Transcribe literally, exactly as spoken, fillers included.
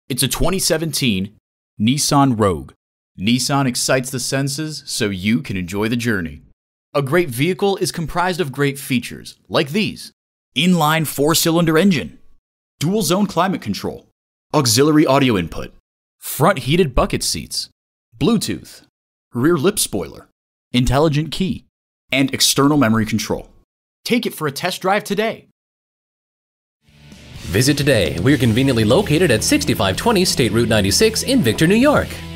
It's a twenty seventeen Nissan Rogue. Nissan excites the senses so you can enjoy the journey. A great vehicle is comprised of great features like these: inline four-cylinder engine, dual zone climate control, auxiliary audio input, front heated bucket seats, Bluetooth, rear lip spoiler, intelligent key, and external memory control. Take it for a test drive today. Visit today. We're conveniently located at sixty-five twenty State Route ninety-six in Victor, New York.